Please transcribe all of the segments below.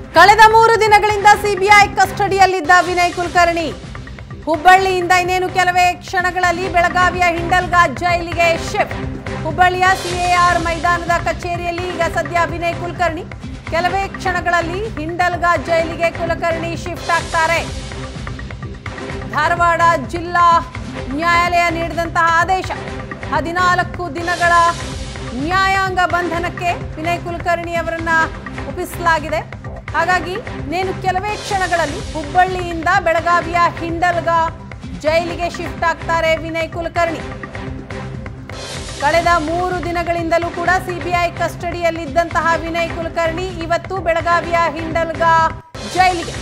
ಕಳೆದ 3 ದಿನಗಳಿಂದ ಸಿಬಿಐ ಕಸ್ಟಡಿಯಲ್ಲಿದ್ದ ವಿನಯ್ ಕುಲಕರ್ಣಿ ಹುಬ್ಬಳ್ಳಿಯಿಂದ ಇನ್ನೇನು ಕೆಲವೇ ಕ್ಷಣಗಳಲ್ಲಿ ಬೆಳಗಾವಿಯ ಹಿಂಡಲ್ಗಾ ಜೈಲಿಗೆ ಶಿಫ್ಟ್. ಹುಬ್ಬಳ್ಳಿಯ ಸಿಎಆರ್ ಮೈದಾನದ ಕಚೇರಿಯಲ್ಲಿ ಈಗ ಸದ್ಯ ವಿನಯ್ ಕುಲಕರ್ಣಿ, ಕೆಲವೇ ಕ್ಷಣಗಳಲ್ಲಿ ಹಿಂಡಲ್ಗಾ ಜೈಲಿಗೆ ಕುಲಕರ್ಣಿ ಶಿಫ್ಟ್ ಆಗ್ತಾರೆ. ಧಾರವಾಡ ಜಿಲ್ಲಾ ನ್ಯಾಯಾಲಯ ನೀಡಿದಂತಹ ಆದೇಶ 14 ದಿನಗಳ ನ್ಯಾಯಾಂಗ ಬಂಧನಕ್ಕೆ ವಿನಯ್ ಕುಲಕರ್ಣಿ ಅವರನ್ನ ಒಪ್ಪಿಸಲಾಗಿದೆ. ಹಾಗಾಗಿ ನೇನು ಕೆಲವೇ ಕ್ಷಣಗಳಲ್ಲಿ ಹುಬ್ಬಳ್ಳಿಯಿಂದ ಬೆಳಗಾವಿಯ ಹಿಂಡಲ್ಗಾ ಜೈಲಿಗೆ ಶಿಫ್ಟ್ ಆಗ್ತಾರೆ ವಿನಯ್ ಕುಲಕರ್ಣಿ. ಕಳೆದ 3 ದಿನಗಳಿಂದಲೂ ಕೂಡ ಸಿಬಿಐ ಕಸ್ಟಡಿಯಲ್ಲಿದ್ದಂತಹ ವಿನಯ್ ಕುಲಕರ್ಣಿ ಇವತ್ತು ಬೆಳಗಾವಿಯ ಹಿಂಡಲ್ಗಾ ಜೈಲಿಗೆ.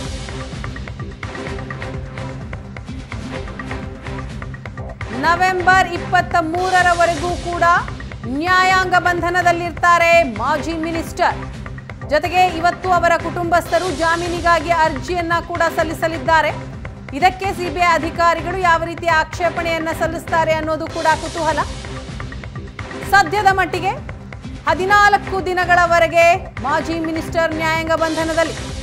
ನವೆಂಬರ್ 23ರವರೆಗೂ ಕೂಡ ನ್ಯಾಯಾಂಗ ಬಂಧನದಲ್ಲಿರ್ತಾರೆ ಮಾಜಿ ಮಿನಿಸ್ಟರ್. ಜೊತೆಗೆ ಇವತ್ತು ಅವರ ಕುಟುಂಬಸ್ಥರು ಜಾಮೀನಿಗಾಗಿ ಅರ್ಜಿಯನ್ನ ಕೂಡ ಸಲ್ಲಿಸಲಿದ್ದಾರೆ. ಇದಕ್ಕೆ ಸಿಬಿಐ ಅಧಿಕಾರಿಗಳು ಯಾವ ರೀತಿಯ ಆಕ್ಷೇಪಣೆಯನ್ನ ಸಲ್ಲಿಸುತ್ತಾರೆ ಅನ್ನೋದು ಕೂಡ ಕುತೂಹಲ. ಸದ್ಯದ ಮಟ್ಟಿಗೆ 14 ದಿನಗಳವರೆಗೆ ಮಾಜಿ ಮಿನಿಸ್ಟರ್ ನ್ಯಾಯಾಂಗ ಬಂಧನದಲ್ಲಿ.